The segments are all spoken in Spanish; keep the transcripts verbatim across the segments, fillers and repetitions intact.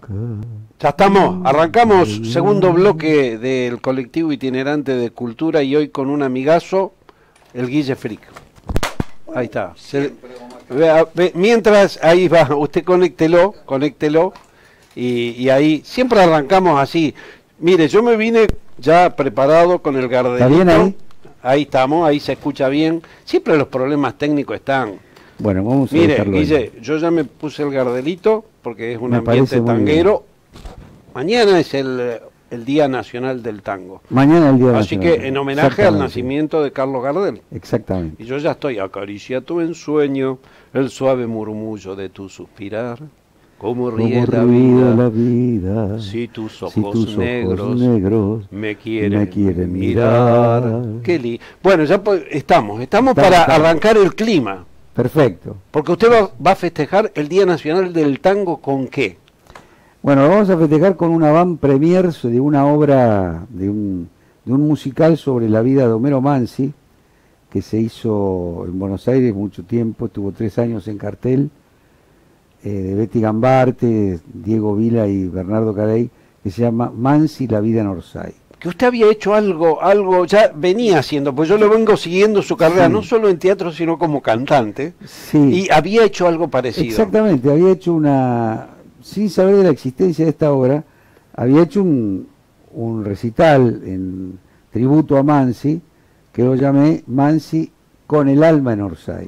nunca. Ya estamos, arrancamos segundo bloque del colectivo itinerante de cultura y hoy con un amigazo, el Guille Frick. Ahí está. Se, ve, ve, mientras, ahí va, usted conéctelo, conéctelo y, y ahí, siempre arrancamos así. Mire, yo me vine ya preparado con el gardelito. ¿Está bien ahí? Ahí estamos, ahí se escucha bien. Siempre los problemas técnicos están. Bueno, vamos a Mire, dejarlo Guille, ahí. yo ya me puse el gardelito porque es un Me ambiente parece muy tanguero. Mañana es el, el Día Nacional del Tango. Mañana el Día Así Nacional. que en homenaje al Exactamente. nacimiento de Carlos Gardel. Exactamente. Y yo ya estoy, acaricia tu ensueño, el suave murmullo de tu suspirar. Cómo ríe Como la ríe vida, la vida, si tus ojos, si tus ojos negros, negros me quieren, me quieren mirar. mirar. Qué li bueno, ya po- estamos, estamos Estamos, para estamos. arrancar el clima. Perfecto. Porque usted va, va a festejar el Día Nacional del Tango ¿con qué? Bueno, lo vamos a festejar con una van premier de una obra, de un, de un musical sobre la vida de Homero Mansi, que se hizo en Buenos Aires mucho tiempo, estuvo tres años en cartel, eh, de Betty Gambarte, Diego Vila y Bernardo Carey, que se llama Mansi, la vida en Orsay. Que usted había hecho algo, algo, ya venía haciendo, pues yo lo vengo siguiendo su carrera, Sí. no solo en teatro, sino como cantante, Sí, y había hecho algo parecido. exactamente, había hecho una, sin saber de la existencia de esta obra, había hecho un, un recital en tributo a Mansi, que lo llamé Mansi con el alma en Orsay.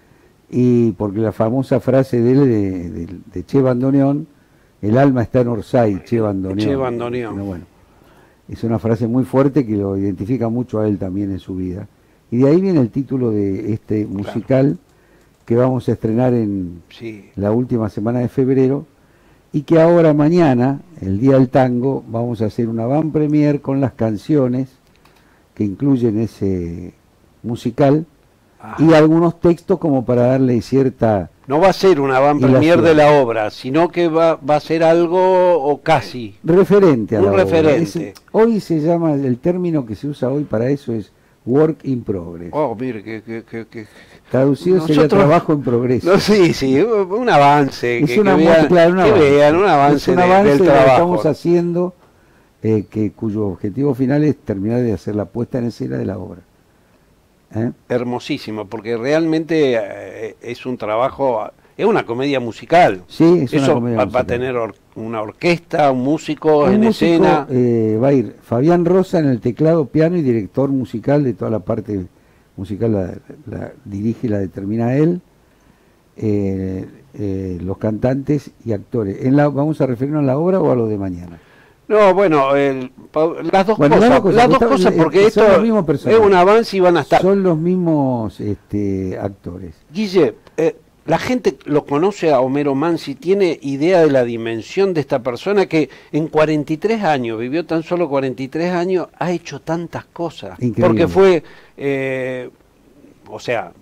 Y porque la famosa frase de él, de, de, de Che Bandoneón, el alma está en Orsay, Che Bandoneón. Che Bandoneón. Bueno, bueno, es una frase muy fuerte que lo identifica mucho a él también en su vida. Y de ahí viene el título de este musical que vamos a estrenar en Sí. la última semana de febrero y que ahora mañana, el Día del Tango, vamos a hacer una van premier con las canciones que incluyen ese musical Ah. y algunos textos como para darle cierta... No va a ser una van Y la premier ciudad. de la obra, sino que va, va a ser algo o casi. referente a Un la obra. referente. Es- hoy se llama, el término que se usa hoy para eso es work in progress. Oh, mire, que... que, que, que- Traducido sería nosotros- trabajo en progreso. No, sí, sí, un avance. es que, una que muestra, vean, claro, un que avance. vean un avance, Es un de- avance del de lo que trabajo. estamos haciendo, eh, que, cuyo objetivo final es terminar de hacer la puesta en escena de la obra. ¿Eh? Hermosísimo, porque realmente eh, es un trabajo, es una comedia musical. Sí, es una Eso comedia va, va a musical. tener or- una orquesta, un músico Un en músico, escena. eh, va a ir Fabián Rosa en el teclado, piano y director musical de toda la parte musical, la, la dirige y la determina él. Eh, eh, los cantantes y actores. En la, ¿Vamos a referirnos a la obra o a lo de mañana? No, bueno, el- pa- las dos Bueno, cosas, las dos cosas, las dos está- cosas, eh, porque son esto los mismos es personajes. un avance y van a estar. Son los mismos este, actores. Guille, eh, la gente lo conoce a Homero Mansi, tiene idea de la dimensión de esta persona que en cuarenta y tres años, vivió tan solo cuarenta y tres años, ha hecho tantas cosas. Increíble. Porque fue, eh, o sea,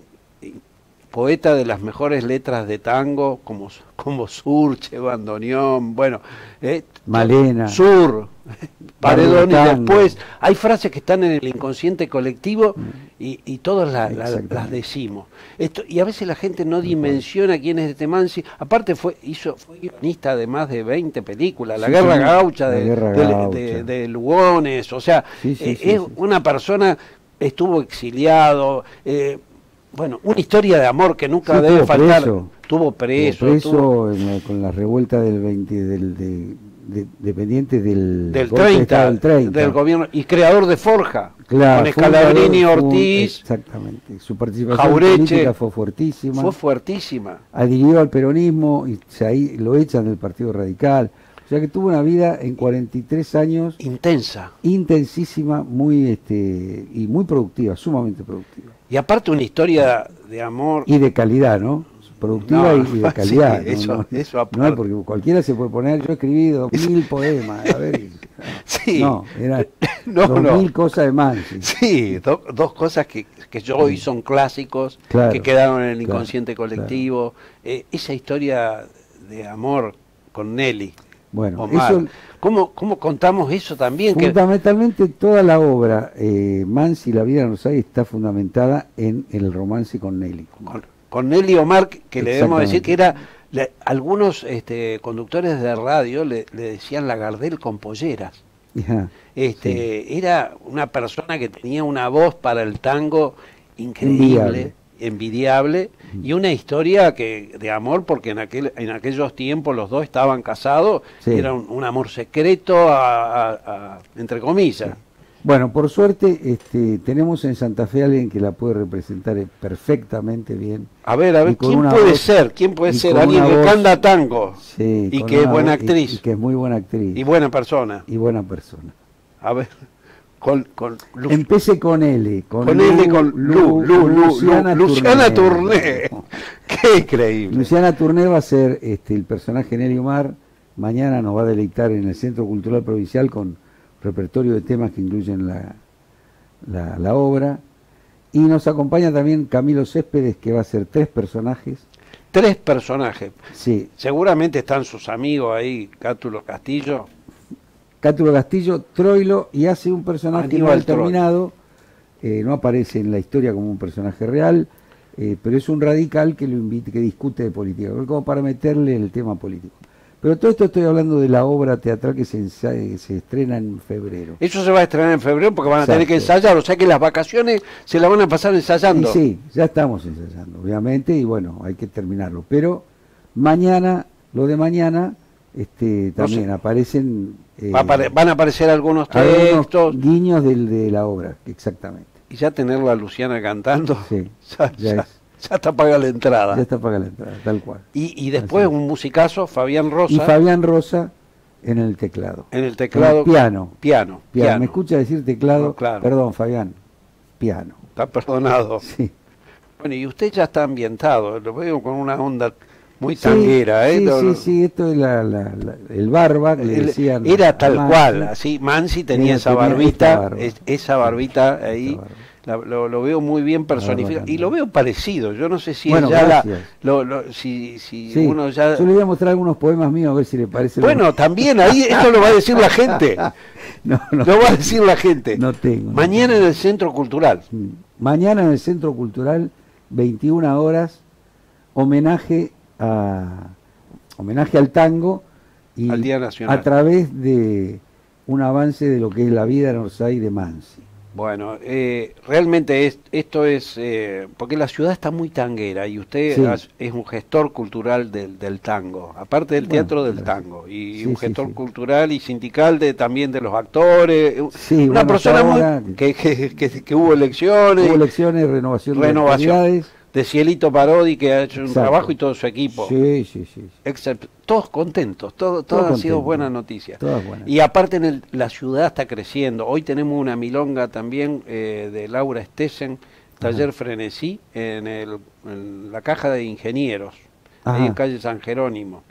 poeta de las mejores letras de tango, como, como Sur, Che Bandoneón, bueno, eh, Malena. Sur, Paredón, y Tango. después hay frases que están en el inconsciente colectivo y, y todas la- la- Exactamente. las decimos. Esto, y a veces la gente no dimensiona quién es este Mansi. Aparte fue hizo fue guionista de más de veinte películas, La Sí, Guerra sí, Gaucha La de, Guerra de- Gaucha. de- de Lugones, o sea, Sí, sí, eh, sí, es sí. una persona, estuvo exiliado, eh, bueno, una historia de amor que nunca Sí, debe estuvo faltar. preso. Tuvo preso, Estuvo preso tuvo- en la- con la revuelta del veinte, del, de, de- dependientes del, del golpe de treinta, Estado del treinta. del gobierno, y creador de Forja, Claro, con fue un Scalabrini, creador, fue un- Ortiz, exactamente. Su participación Jaureche, política fue fuertísima. fue fuertísima. Adhirió al peronismo y se ahí lo echan del Partido Radical. O sea que tuvo una vida en cuarenta y tres años Intensa. intensísima, muy este y muy productiva, sumamente productiva. Y aparte una historia de amor. Y de calidad, ¿no? Productiva No, y, y de calidad. sí, ¿no? eso- no, eso no, aparte. porque cualquiera se puede poner, yo he escribido mil poemas, a ver. y- Sí. No, era No, dos no. mil cosas de Mansi. Sí, do- dos cosas que, que yo hoy son clásicos, Claro, que quedaron en el claro, inconsciente colectivo. Eh, esa historia de amor con Nelly. Bueno, Omar. eso ¿Cómo, ¿Cómo contamos eso también? Que, fundamentalmente toda la obra eh, Mansi, la vida en Orsay, está fundamentada en el romance con Nelly. con, con Nelly Omar, que le debemos decir que era Le, algunos este, conductores de radio le, le decían la Gardel con polleras. Yeah, este, sí. Era una persona que tenía una voz para el tango increíble, envidiable, envidiable mm. y una historia que de amor, porque en aquel en aquellos tiempos los dos estaban casados, sí. Era un, un amor secreto, a, a, a, entre comillas. Sí. Bueno, por suerte este, tenemos en Santa Fe a alguien que la puede representar perfectamente bien. A ver, a ver, ¿quién puede voz, ser? ¿Quién puede ser? Alguien que voz, canta tango, sí, y que es buena actriz. Y, y que es muy buena actriz. Y buena persona. Y buena persona. A ver, con, con Lu, Empece con L. Con, con Lu, L, con Lu, Lu, Lu, Lu Luciana, Luciana Tourné. Qué increíble. Luciana Tourné va a ser este, el personaje Nelly Omar. Mañana nos va a deleitar en el Centro Cultural Provincial con repertorio de temas que incluyen la, la, la obra. Y nos acompaña también Camilo Céspedes, que va a ser tres personajes. Tres personajes. Sí. Seguramente están sus amigos ahí, Cátulo Castillo. Cátulo Castillo, Troilo, y hace un personaje mal terminado. Eh, no aparece en la historia como un personaje real, eh, pero es un radical que lo invita, que discute de política, como para meterle el tema político. Pero todo esto estoy hablando de la obra teatral que se, ensaye, se estrena en febrero. Eso se va a estrenar en febrero porque van a Exacto. tener que ensayar, o sea que las vacaciones se la van a pasar ensayando. Y sí, ya estamos ensayando, obviamente, y bueno, hay que terminarlo. Pero mañana, lo de mañana, este, también no sé. aparecen... Eh, Va a van a aparecer algunos textos. Algunos guiños del, de la obra, exactamente. Y ya tenerla a Luciana cantando, sí, ya, ya, ya, ya está paga la entrada. Ya está paga la entrada, tal cual. Y, y después Así. un musicazo, Fabián Rosa. Y Fabián Rosa en el teclado. En el teclado. En piano. Piano. Piano. piano. ¿Me escucha decir teclado? No, claro. Perdón, Fabián. Piano. Está perdonado. Sí. Bueno, y usted ya está ambientado, lo veo con una onda muy tanguera, sí, ¿eh? Sí, Todo, sí, sí, esto es la, la, la, el barba que el, le decían. Era tal Mansi. cual, así, Mansi tenía esa tenía barbita, barba. es, esa barbita ahí, barba. la, lo, lo veo muy bien personificado, y lo veo parecido, yo no sé si bueno, ya la, lo, lo, si, si sí, uno ya... Yo le voy a mostrar algunos poemas míos a ver si le parece. Bueno, lo... también, ahí esto lo va a decir la gente, no, no, lo va a decir la gente. No tengo. Mañana no tengo. en el Centro Cultural. Mañana en el Centro Cultural, veintiuna horas, homenaje a... homenaje al tango y al Día Nacional. A través de un avance de lo que es la vida en Orsay de Mansi. Bueno, eh, realmente es, esto es, eh, porque la ciudad está muy tanguera y usted sí. es, es un gestor cultural del, del tango, aparte del bueno, teatro del gracias. tango, y sí, un gestor sí, sí. cultural y sindical de también de los actores, sí, una bueno, persona ahora, muy, que, que, que, que hubo elecciones. Hubo elecciones, renovación, renovación de de Cielito Parodi, que ha hecho un Exacto. trabajo, y todo su equipo. Sí, sí, sí. Except, todos contentos, todo, todo, todo han sido buenas noticias. Buena. Y aparte en el, la ciudad está creciendo. Hoy tenemos una milonga también eh, de Laura Stessen, Taller Ajá. Frenesí, en, el, en la Caja de Ingenieros, Ajá. ahí en calle San Jerónimo.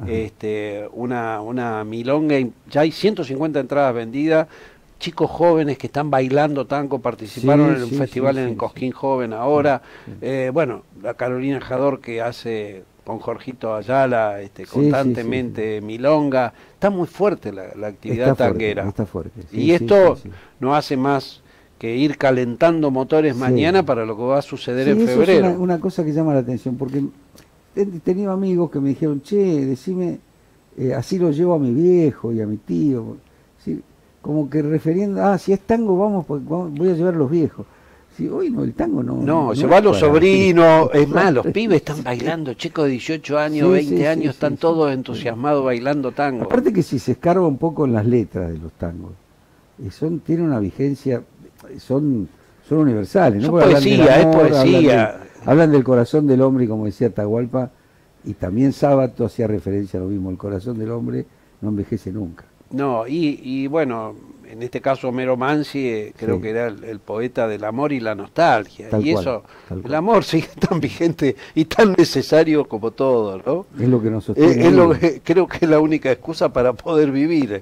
Este, una, una milonga, ya hay ciento cincuenta entradas vendidas. Chicos jóvenes que están bailando tango, participaron sí, en un sí, festival sí, en sí, Cosquín sí. Joven ahora. Sí. Eh, bueno, la Carolina Jador que hace con Jorgito Ayala este, constantemente sí, sí, sí. milonga. Está muy fuerte la, la actividad está tanguera. Fuerte, está fuerte. Sí, y sí, esto sí, sí. no hace más que ir calentando motores sí. mañana para lo que va a suceder sí, en eso febrero. Es una, una cosa que llama la atención, porque he tenido amigos que me dijeron, che, decime, eh, así lo llevo a mi viejo y a mi tío. ¿Sí? Como que refiriendo, ah, si es tango, vamos, pues, vamos voy a llevar a los viejos. Si hoy no, el tango no. No, no se va a los sobrinos, es más, los pibes están bailando, chicos de dieciocho años, sí, veinte sí, años, sí, están sí, todos sí, entusiasmados sí. bailando tango. Aparte que si se escarba un poco en las letras de los tangos, son, tienen una vigencia, son, son universales, ¿no? Son poesía, amor, es poesía. Hablan, de, hablan del corazón del hombre, como decía Atahualpa, y también Sábato hacía referencia a lo mismo, el corazón del hombre no envejece nunca. No, y, y bueno, en este caso Homero Mansi, eh, creo sí. que era el, el poeta del amor y la nostalgia. Tal y cual, eso, el cual. amor sigue tan vigente y tan necesario como todo, ¿no? Es lo que nos sostiene. Eh, es lo que, creo que es la única excusa para poder vivir,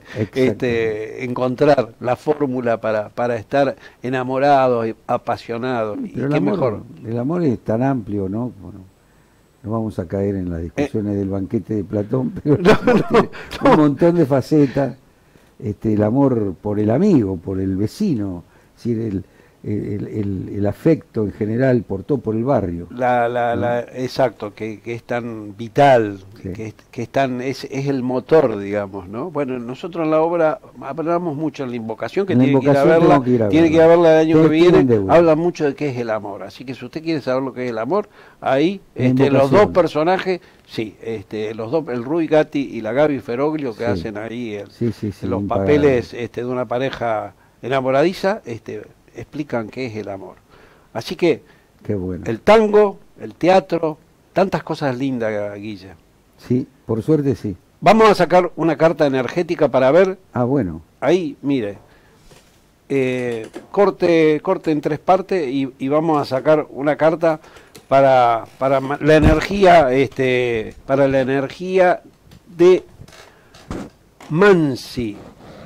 este, encontrar la fórmula para, para estar enamorados y apasionados. Pero y el qué amor, mejor. El amor es tan amplio, ¿no? Bueno, no vamos a caer en las discusiones eh, del banquete de Platón, pero no, no, no. un montón de facetas. Este, el amor por el amigo, por el vecino, es decir, el, el, el, el afecto en general por todo, por el barrio. La, la, ¿no? la, exacto, que, que es tan vital, sí. que, es, que es, tan, es, es el motor, digamos, ¿no? Bueno, nosotros en la obra hablamos mucho en la invocación, que, la tiene, invocación que ir a verla, que ir a tiene verla. que ir a verla el año Ustedes que viene, habla mucho de qué es el amor. Así que si usted quiere saber lo que es el amor, ahí este, los dos personajes, sí, este, los dos, el Rui Gatti y la Gaby Feroglio, que sí. hacen ahí el, sí, sí, sí, los papeles este, de una pareja enamoradiza, este, explican qué es el amor. Así que qué bueno. El tango, el teatro, tantas cosas lindas, Guille. Sí, por suerte sí. Vamos a sacar una carta energética para ver. Ah, bueno. Ahí, mire, eh, corte, corte en tres partes y, y vamos a sacar una carta para, para la energía, este, para la energía de Mansi.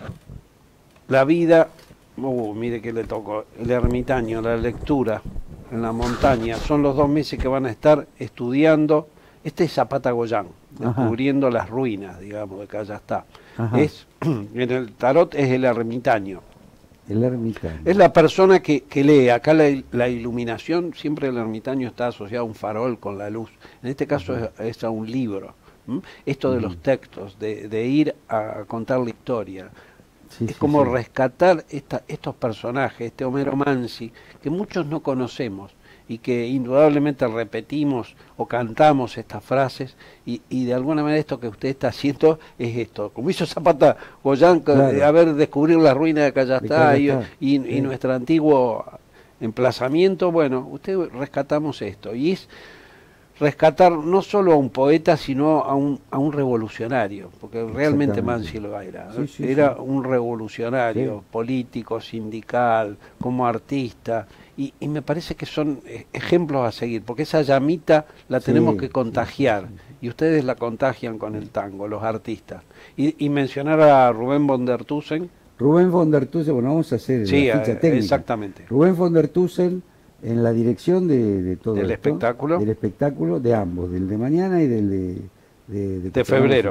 La vida. Uh, mire que le tocó, el ermitaño, la lectura en la montaña, son los dos meses que van a estar estudiando, este es Zapata Goyán, descubriendo las ruinas, digamos, de que allá está. Ajá. Es, en el tarot es el ermitaño. El ermitaño. Es la persona que, que lee, acá la, la iluminación, siempre el ermitaño está asociado a un farol con la luz, en este caso es, es a un libro, ¿m? Esto de los textos, de, de ir a contar la historia. Sí, es sí, como sí. rescatar esta, estos personajes, este Homero Mansi, que muchos no conocemos y que indudablemente repetimos o cantamos estas frases y, y de alguna manera esto que usted está haciendo es esto, como hizo Zapata Goyán, claro. a ver, descubrir la ruina de Callastá y, y, sí. y nuestro antiguo emplazamiento, bueno, usted rescatamos esto y es rescatar no solo a un poeta, sino a un, a un revolucionario, porque realmente Mansi lo era. Sí, sí, era sí. un revolucionario sí. político, sindical, como artista, y, y me parece que son ejemplos a seguir, porque esa llamita la tenemos sí, que contagiar, sí, sí. y ustedes la contagian con el tango, los artistas. Y, y mencionar a Rubén von der Tusen. Rubén von der Tusen, bueno, vamos a hacer sí, la ficha técnica. Exactamente. Rubén von der Tusen en la dirección de, de todo del esto, espectáculo del espectáculo de ambos, del de mañana y del de de, de, de febrero.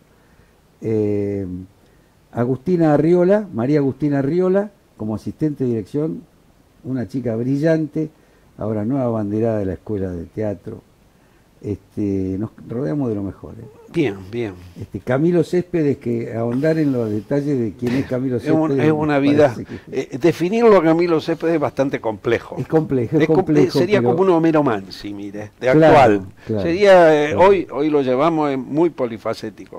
Eh, Agustina Arriola, María Agustina Arriola, como asistente de dirección, una chica brillante, ahora nueva abanderada de la escuela de teatro. Este, nos rodeamos de lo mejor. ¿eh? Bien, bien. Este, Camilo Céspedes, que ahondar en los detalles de quién es Camilo Céspedes. Es, un, es una vida. Que... Eh, definirlo a Camilo Céspedes es bastante complejo. Es complejo, es, es complejo. Sería pero... como un Homero Mansi, mire, de claro, actual. Claro, sería, eh, claro. hoy, hoy lo llevamos eh, muy polifacético.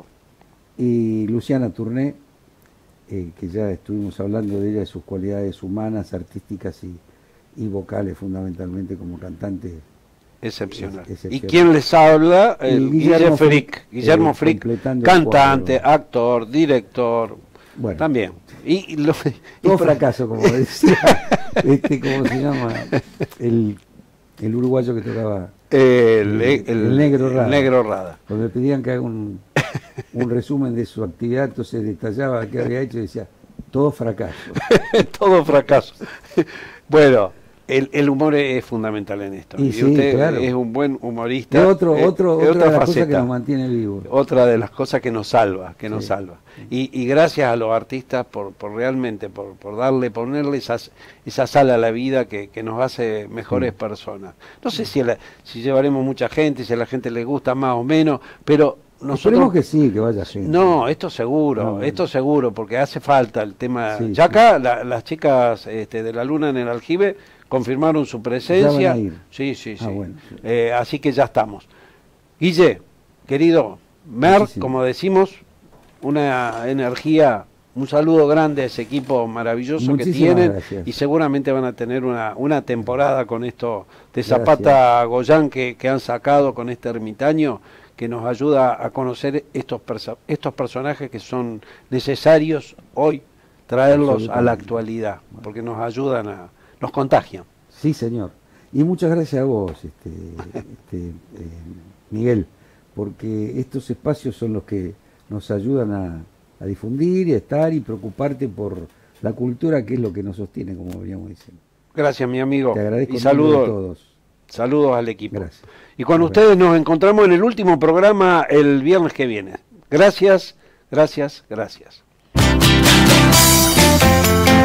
Y Luciana Tourné, eh, que ya estuvimos hablando de ella, de sus cualidades humanas, artísticas y, y vocales, fundamentalmente como cantante. Excepcional. Es, excepcional. ¿Y quién les habla? El Guillermo Frick. Guillermo eh, Frick, cantante, actor, director, bueno. también. Y, y lo, Todo y fracaso, como decía, este, ¿cómo se llama? El, el uruguayo que tocaba. El, el, el, el Negro Rada. El Negro Rada. Cuando le pedían que haga un, un resumen de su actividad, entonces detallaba qué había hecho y decía, todo fracaso. Todo fracaso. Bueno. El, el humor es fundamental en esto. Y, y sí, usted claro. es un buen humorista. Es otro, eh, otro, es otra, otra de las faceta, cosas que nos mantiene vivos. Otra de las cosas que nos salva, que nos sí. salva. Y, y gracias a los artistas por, por realmente, por, por darle, ponerle esas, esa sal a la vida que, que nos hace mejores sí. personas. No sé si, la, si llevaremos mucha gente, si a la gente le gusta más o menos, pero nosotros... Esperemos que sí, que vaya gente. No, esto seguro, no, esto seguro, porque hace falta el tema... Sí, ya sí. acá la, las chicas este, de la Luna en el Aljibe confirmaron su presencia. Ya van a ir. Sí, sí, sí. Ah, bueno. Eh, así que ya estamos. Guille, querido Mer, sí, sí. como decimos, una energía, un saludo grande a ese equipo maravilloso Muchísimas que tienen gracias. Y seguramente van a tener una, una temporada con esto de Zapata gracias. Goyán que, que han sacado con este ermitaño que nos ayuda a conocer estos, perso estos personajes que son necesarios hoy traerlos a la actualidad, bueno. porque nos ayudan a... nos contagian. Sí, señor. Y muchas gracias a vos, este, este, eh, Miguel, porque estos espacios son los que nos ayudan a, a difundir y a estar y preocuparte por la cultura, que es lo que nos sostiene, como veníamos diciendo. Gracias, mi amigo. Te agradezco y saludos a todos. Saludos al equipo. Gracias. Y con Gracias. ustedes nos encontramos en el último programa el viernes que viene. Gracias, gracias, gracias.